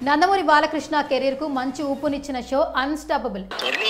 Nandamuri Balakrishna career కు మంచి ఊపునిచ్చిన show unstoppable.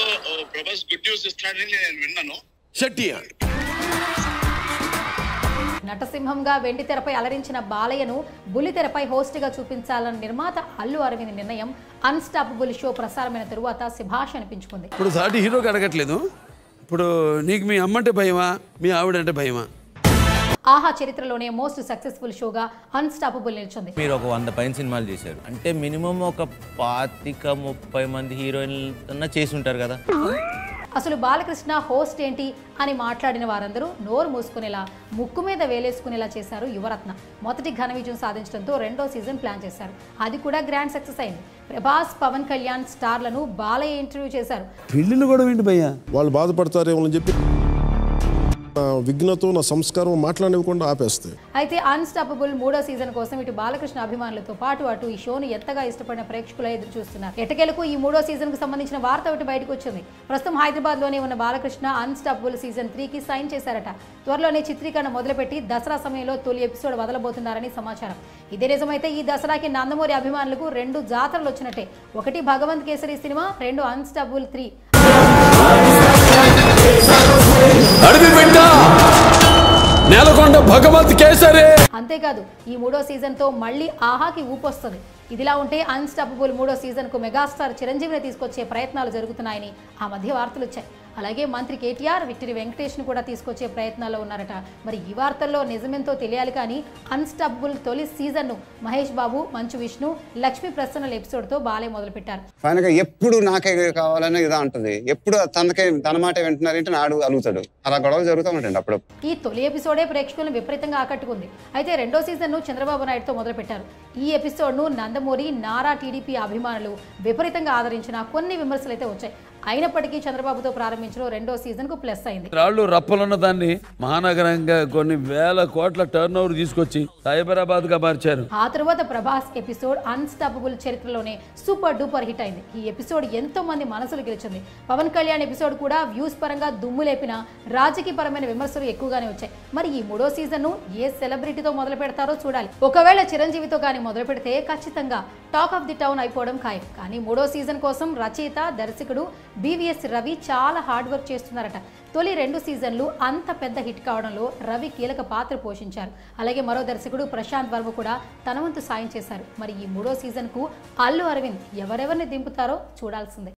నటసింహంగా వెండి తెరపై అలరించిన బాలయ్యను బుల్లితెరపై హోస్ట్ గా చూపించాలన్న నిర్మాత అల్లు అరవింద్ నిర్ణయం అన్స్టాపబుల్ షో ప్రసారమైన తరువాత శభాష్ అనిపించుకుంది. ఇప్పుడు సాటి హీరోకి అడగట్లేదు. ఇప్పుడు నీకు మీ అమ్మంటే భయమా, మీ ఆవిడంటే భయమా? ఆహా చరిత్రలోనే మోస్ట్ సక్సెస్ఫుల్ షోగా అన్స్టాపబుల్ నిలిచింది. మీరు ఒక 100 పైన సినిమాలు చేశారు అంటే మినిమం ఒక 25-30 మంది హీరోయిన్లు చేసి ఉంటారు కదా. అసలు బాలకృష్ణ హోస్ట్ ఏంటి అని మాట్లాడిన వారందరూ నోరు మూసుకునేలా, ముక్కు మీద వేలేసుకునేలా చేశారు యువరత్న. మొదటి ఘన విజయం సాధించడంతో రెండో సీజన్ ప్లాన్ చేశారు. అది కూడా గ్రాండ్ సక్సెస్ అయింది. ప్రభాస్, పవన్ కళ్యాణ్ స్టార్లను బాలయ్య ఇంటర్వ్యూ చేశారు. పెళ్ళిళ్ళు కూడా ఏంటి భయ్యా, వాళ్ళు బాధపడతారేమో అని చెప్పి విఘ్నతో నా సంస్కారం మాట్లాడనివ్వకుండా ఆపేస్తాయి. అయితే అన్స్టాపబుల్ 3వ సీజన్ కోసం ఇటు బాలకృష్ణ అభిమానులతో పాటు అటు ఈ షోను ఎంతగా ఇష్టపడిన ప్రేక్షకులు ఎదురు చూస్తున్నారు. ఎటకేలకు ఈ 3వ సీజన్ కు సంబంధించిన వార్త ఒకటి బయటకు వచ్చింది. ప్రస్తుతం హైదరాబాద్ లోనే ఉన్న బాలకృష్ణ అన్స్టాపబుల్ సీజన్ 3కి సైన్ చేశారట. త్వరలోనే చిత్రీకరణ మొదలుపెట్టి దసరా సమయంలో తొలి ఎపిసోడ్ వదలబోతున్నారని సమాచారం. ఇదే నిజమైతే ఈ దసరాకి నందమూరి అభిమానులకు 2 జాతరలు వచ్చినట్టే. ఒకటి భగవంత్ కేసరి సినిమా, 2 అన్స్టాపబుల్ 3. నేలకొండ భగవంత్ కేసరి. అంతేకాదు ఈ 3వ సీజన్ తో మళ్ళీ ఆహాకి ఊపొస్తుంది. ఇదిలా ఉంటే అన్స్టాపబుల్ 3వ సీజన్ కు మెగాస్టార్ చిరంజీవిని తీసుకొచ్చే ప్రయత్నాలు జరుగుతున్నాయని ఆ మధ్య వార్తలు వచ్చాయి. అలాగే మంత్రి కేటీఆర్, విక్టరీ వెంకటేష్ ను కూడా తీసుకొచ్చే ప్రయత్నాల్లో ఉన్నారట. మరి ఈ వార్తల్లో నిజమేంతో తెలియాలి. కానీ అన్స్టాపబుల్ తొలి సీజన్ ను మహేష్ బాబు, మంచు విష్ణు, లక్ష్మీ ప్రసన్నల ఎపిసోడ్ తో బాలే మొదలుపెట్టారు. ఫైనల్ గా ఎప్పుడు నాకే కావాలని ఇదా అంటది, ఎప్పుడు తన మాట వింటున్నారంటే నాడు అలుగుతాడు. అలా గొడవలు జరుగుతూ ఉంటాయండి అప్పుడు. ఈ తొలి ఎపిసోడే ప్రేక్షకులను విపరీతంగా ఆకట్టుకుంది. అయితే రెండో సీజన్ ను చంద్రబాబు నాయుడుతో మొదలుపెట్టారు. ఈ ఎపిసోడ్ ను నందమూరి, నారా, టీడీపీ అభిమానులు విపరీతంగా ఆదరించిన కొన్ని విమర్శలు అయితే వచ్చాయి. అయినప్పటికీ చంద్రబాబుతో ప్రారంభించిన రెండో సీజన్ కు ప్లస్ అయింది. రాళ్ళు రప్పలున్న దాన్ని మహానగరంగా కొన్ని వేల కోట్ల టర్న్ ఓవర్ తీసుకొచ్చి సైబరాబాద్ గా మార్చారు. ఆ తర్వాత ప్రభాస్ ఎపిసోడ్ అన్స్టాపబుల్ చరిత్రలోనే సూపర్ డూపర్ హిట్ అయింది. ఈ ఎపిసోడ్ ఎంతో మంది మనసులు గెలిచింది. పవన్ కళ్యాణ్ ఎపిసోడ్ కూడా వ్యూస్ పరంగా దుమ్ము లేపిన, రాజకీయ పరమైన విమర్శలు ఎక్కువగానే వచ్చాయి. మరి ఈ 3వ సీజన్ ను ఏ సెలబ్రిటీతో మొదలు పెడతారో చూడాలి. ఒకవేళ చిరంజీవితో కానీ మొదలు పెడితే ఖచ్చితంగా టాక్ ఆఫ్ ది టౌన్ అయిపోవడం ఖాయం. కానీ 3వ సీజన్ కోసం రచయిత, దర్శకుడు బీవీఎస్ రవి చాలా హార్డ్ వర్క్ చేస్తున్నారట. తొలి 2 సీజన్లు అంత పెద్ద హిట్ కావడంలో రవి కీలక పాత్ర పోషించారు. అలాగే మరో దర్శకుడు ప్రశాంత్ వర్మ కూడా తన వంతు సాయం చేశారు. మరి ఈ 3వ సీజన్ కు అల్లు అరవింద్ ఎవరెవరిని దింపుతారో చూడాల్సిందే.